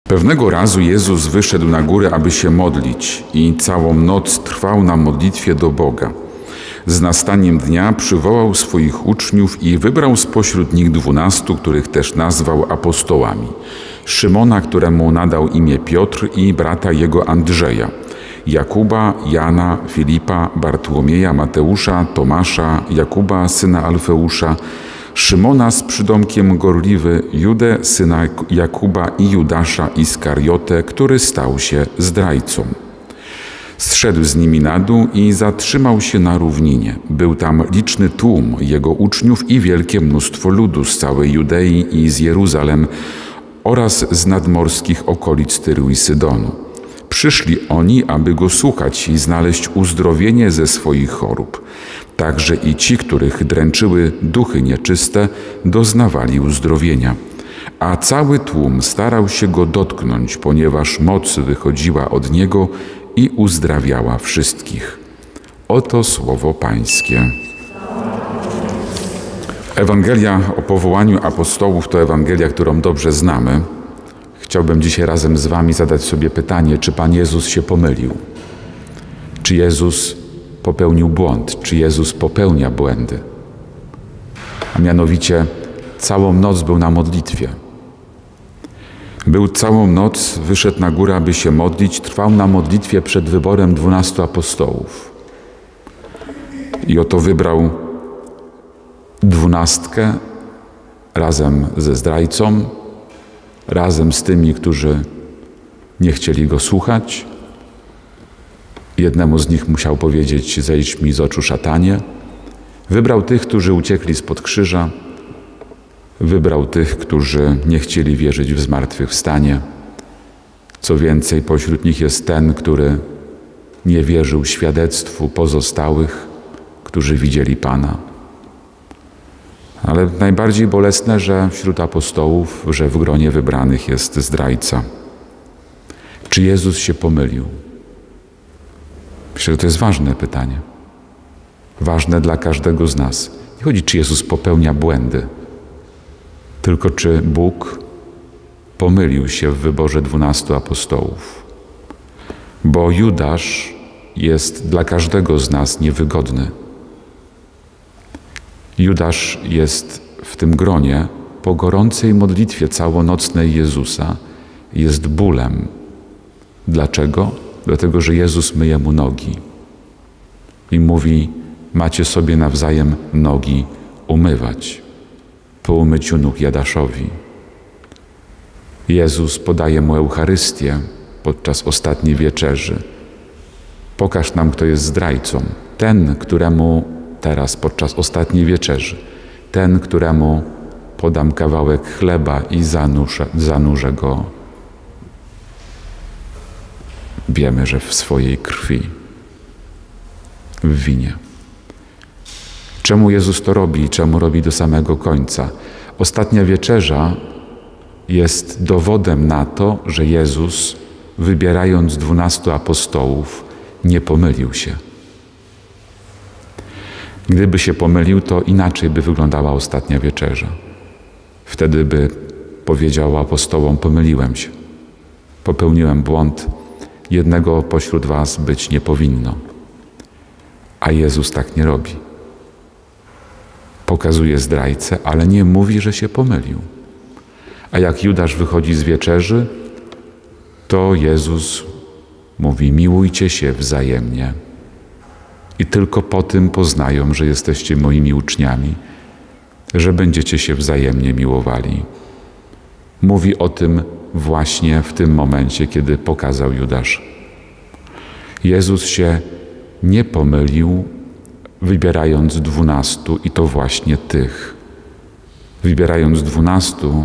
Pewnego razu Jezus wyszedł na górę, aby się modlić i całą noc trwał na modlitwie do Boga. Z nastaniem dnia przywołał swoich uczniów i wybrał spośród nich 12, których też nazwał apostołami. Szymona, któremu nadał imię Piotr, i brata jego Andrzeja, Jakuba, Jana, Filipa, Bartłomieja, Mateusza, Tomasza, Jakuba, syna Alfeusza, Szymona z przydomkiem Gorliwy, Judę, syna Jakuba, i Judasza Iskariotę, który stał się zdrajcą. Zszedł z nimi na dół i zatrzymał się na równinie. Był tam liczny tłum jego uczniów i wielkie mnóstwo ludu z całej Judei i z Jeruzalem oraz z nadmorskich okolic Tyru i Sydonu. Przyszli oni, aby go słuchać i znaleźć uzdrowienie ze swoich chorób. Także i ci, których dręczyły duchy nieczyste, doznawali uzdrowienia. A cały tłum starał się go dotknąć, ponieważ moc wychodziła od niego i uzdrawiała wszystkich. Oto słowo Pańskie. Ewangelia o powołaniu apostołów to Ewangelia, którą dobrze znamy. Chciałbym dzisiaj razem z Wami zadać sobie pytanie, czy Pan Jezus się pomylił? Czy Jezus popełnił błąd? Czy Jezus popełnia błędy? A mianowicie całą noc był na modlitwie. Był całą noc, wyszedł na górę, aby się modlić, trwał na modlitwie przed wyborem 12 apostołów. I oto wybrał 12 razem ze zdrajcą, razem z tymi, którzy nie chcieli go słuchać. Jednemu z nich musiał powiedzieć: zejdź mi z oczu, szatanie. Wybrał tych, którzy uciekli spod krzyża. Wybrał tych, którzy nie chcieli wierzyć w zmartwychwstanie. Co więcej, pośród nich jest ten, który nie wierzył świadectwu pozostałych, którzy widzieli Pana. Ale najbardziej bolesne, że wśród apostołów, że w gronie wybranych jest zdrajca. Czy Jezus się pomylił? Myślę, że to jest ważne pytanie. Ważne dla każdego z nas. Nie chodzi, czy Jezus popełnia błędy, tylko czy Bóg pomylił się w wyborze 12 apostołów. Bo Judasz jest dla każdego z nas niewygodny. Judasz jest w tym gronie po gorącej modlitwie całonocnej Jezusa. Jest bólem. Dlaczego? Dlatego, że Jezus myje mu nogi i mówi: macie sobie nawzajem nogi umywać. Po umyciu nóg Judaszowi. Jezus podaje mu Eucharystię podczas ostatniej wieczerzy. Pokaż nam, kto jest zdrajcą. Ten, któremu teraz podczas ostatniej wieczerzy, ten, któremu podam kawałek chleba i zanurzę go, wiemy, że w swojej krwi, w winie. Czemu Jezus to robi i czemu robi do samego końca? Ostatnia wieczerza jest dowodem na to, że Jezus, wybierając 12 apostołów, nie pomylił się. Gdyby się pomylił, to inaczej by wyglądała ostatnia wieczerza. Wtedy by powiedział apostołom: pomyliłem się, popełniłem błąd, jednego pośród was być nie powinno. A Jezus tak nie robi. Pokazuje zdrajcę, ale nie mówi, że się pomylił. A jak Judasz wychodzi z wieczerzy, to Jezus mówi: miłujcie się wzajemnie. I tylko po tym poznają, że jesteście moimi uczniami, że będziecie się wzajemnie miłowali. Mówi o tym właśnie w tym momencie, kiedy pokazał Judasz. Jezus się nie pomylił, wybierając 12 i to właśnie tych. Wybierając 12,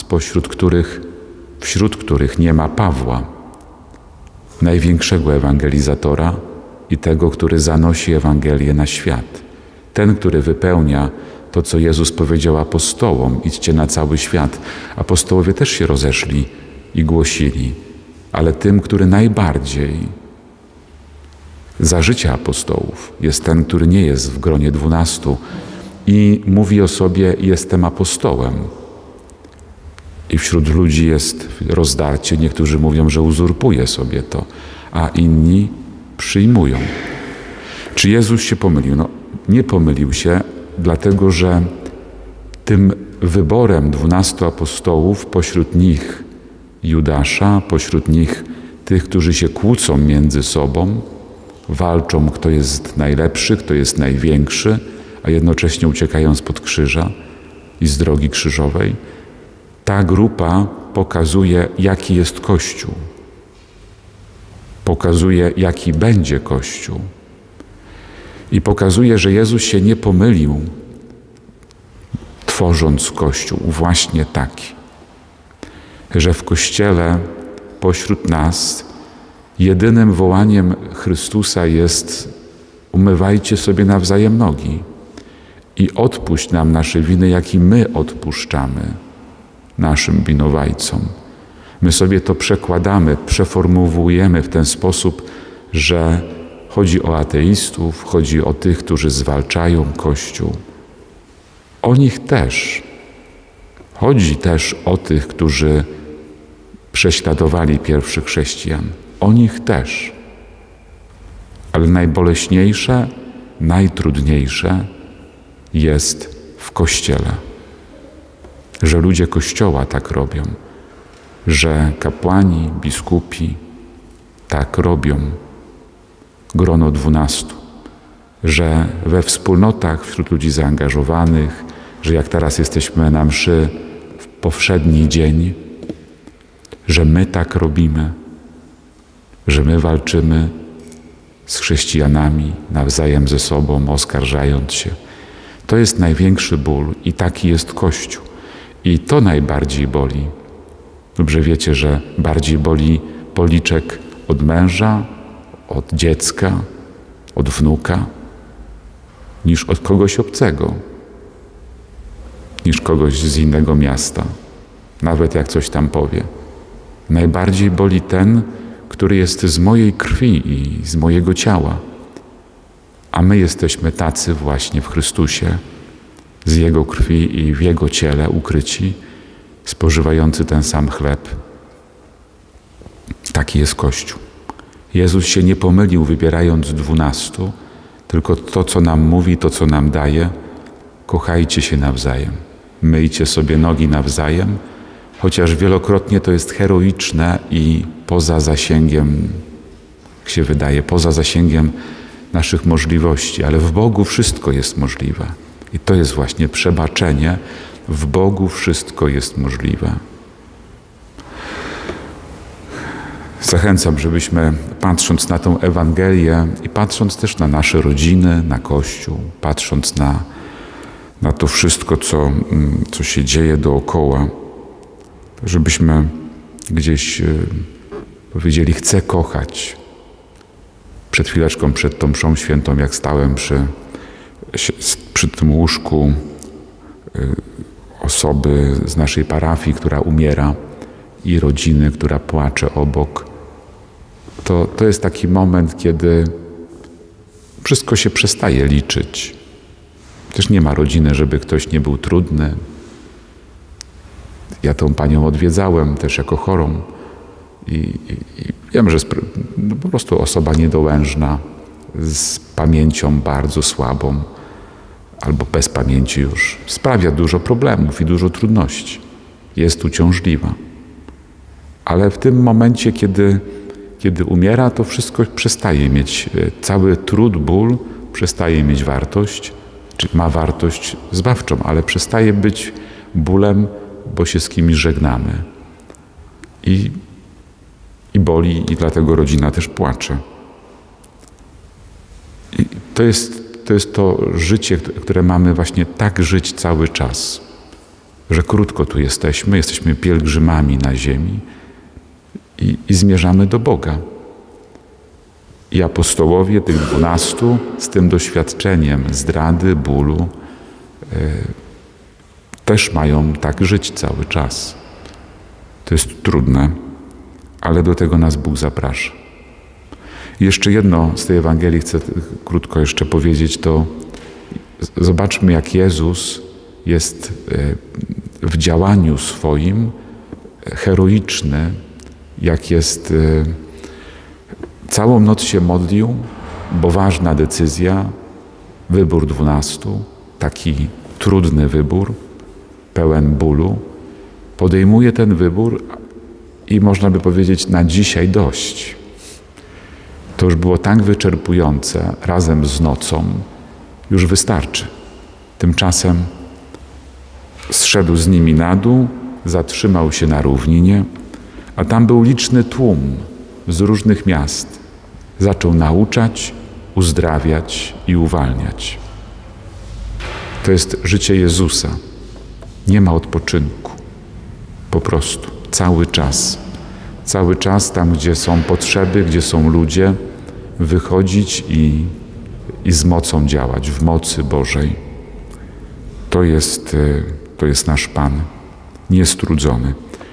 wśród których nie ma Pawła, największego ewangelizatora i tego, który zanosi Ewangelię na świat. Ten, który wypełnia to, co Jezus powiedział apostołom: idźcie na cały świat. Apostołowie też się rozeszli i głosili, ale tym, który najbardziej za życia apostołów jest ten, który nie jest w gronie 12 i mówi o sobie: jestem apostołem. I wśród ludzi jest rozdarcie. Niektórzy mówią, że uzurpuje sobie to, a inni przyjmują. Czy Jezus się pomylił? No, nie pomylił się, dlatego że tym wyborem 12 apostołów, pośród nich Judasza, pośród nich tych, którzy się kłócą między sobą, walczą, kto jest najlepszy, kto jest największy, a jednocześnie uciekają spod krzyża i z drogi krzyżowej, ta grupa pokazuje, jaki jest Kościół. Pokazuje, jaki będzie Kościół. I pokazuje, że Jezus się nie pomylił, tworząc Kościół właśnie taki. Że w Kościele pośród nas jedynym wołaniem Chrystusa jest: umywajcie sobie nawzajem nogi i odpuść nam nasze winy, jak i my odpuszczamy naszym winowajcom. My sobie to przekładamy, przeformułujemy w ten sposób, że chodzi o ateistów, chodzi o tych, którzy zwalczają Kościół. O nich też. Chodzi też o tych, którzy prześladowali pierwszych chrześcijan. O nich też. Ale najboleśniejsze, najtrudniejsze jest w Kościele. Że ludzie Kościoła tak robią. Że kapłani, biskupi tak robią. Grono 12. Że we wspólnotach wśród ludzi zaangażowanych, że jak teraz jesteśmy na mszy w powszedni dzień, że my tak robimy, że my walczymy z chrześcijanami nawzajem ze sobą, oskarżając się. To jest największy ból i taki jest Kościół. I to najbardziej boli. Dobrze wiecie, że bardziej boli policzek od męża, od dziecka, od wnuka, niż od kogoś obcego, niż kogoś z innego miasta, nawet jak coś tam powie. Najbardziej boli ten, który jest z mojej krwi i z mojego ciała. A my jesteśmy tacy właśnie w Chrystusie, z Jego krwi i w Jego ciele ukryci, spożywający ten sam chleb. Taki jest Kościół. Jezus się nie pomylił, wybierając 12, tylko to, co nam mówi, to, co nam daje: kochajcie się nawzajem, myjcie sobie nogi nawzajem, chociaż wielokrotnie to jest heroiczne i poza zasięgiem, jak się wydaje, poza zasięgiem naszych możliwości, ale w Bogu wszystko jest możliwe. I to jest właśnie przebaczenie. W Bogu wszystko jest możliwe. Zachęcam, żebyśmy, patrząc na tę Ewangelię i patrząc też na nasze rodziny, na Kościół, patrząc na to wszystko, co się dzieje dookoła, żebyśmy gdzieś powiedzieli: chcę kochać. Przed chwileczką, przed tą mszą świętą, jak stałem przy tym łóżku osoby z naszej parafii, która umiera, i rodziny, która płacze obok, to jest taki moment, kiedy wszystko się przestaje liczyć. Też nie ma rodziny, żeby ktoś nie był trudny. Ja tą panią odwiedzałem też jako chorą i wiem, że po prostu osoba niedołężna, z pamięcią bardzo słabą albo bez pamięci już, sprawia dużo problemów i dużo trudności. Jest uciążliwa. Ale w tym momencie, kiedy umiera, to wszystko przestaje mieć, cały trud, ból przestaje mieć wartość, czy ma wartość zbawczą, ale przestaje być bólem, bo się z kimś żegnamy. I boli, i dlatego rodzina też płacze. I to jest to życie, które mamy właśnie tak żyć cały czas, że krótko tu jesteśmy pielgrzymami na ziemi i zmierzamy do Boga. I apostołowie, tych 12, z tym doświadczeniem zdrady, bólu, też mają tak żyć cały czas. To jest trudne, ale do tego nas Bóg zaprasza. I jeszcze jedno z tej Ewangelii chcę krótko jeszcze powiedzieć, to zobaczmy, jak Jezus jest w działaniu swoim heroiczny, jak jest. Całą noc się modlił, bo ważna decyzja, wybór 12, taki trudny wybór, pełen bólu. Podejmuje ten wybór i można by powiedzieć, na dzisiaj dość. To już było tak wyczerpujące, razem z nocą, już wystarczy. Tymczasem zszedł z nimi na dół, zatrzymał się na równinie, a tam był liczny tłum z różnych miast. Zaczął nauczać, uzdrawiać i uwalniać. To jest życie Jezusa. Nie ma odpoczynku. Po prostu cały czas tam, gdzie są potrzeby, gdzie są ludzie, wychodzić i z mocą działać, w mocy Bożej. To jest nasz Pan, niestrudzony.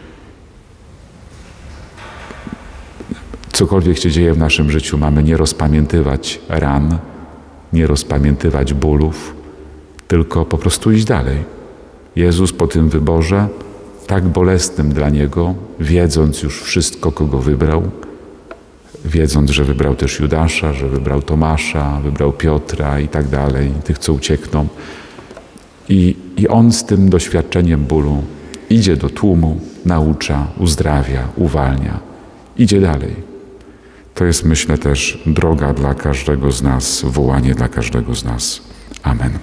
Cokolwiek się dzieje w naszym życiu, mamy nie rozpamiętywać ran, nie rozpamiętywać bólów, tylko po prostu iść dalej. Jezus po tym wyborze, tak bolesnym dla Niego, wiedząc już wszystko, kogo wybrał, wiedząc, że wybrał też Judasza, że wybrał Tomasza, wybrał Piotra i tak dalej, tych, co uciekną. I On z tym doświadczeniem bólu idzie do tłumu, naucza, uzdrawia, uwalnia. Idzie dalej. To jest, myślę, też droga dla każdego z nas, wołanie dla każdego z nas. Amen.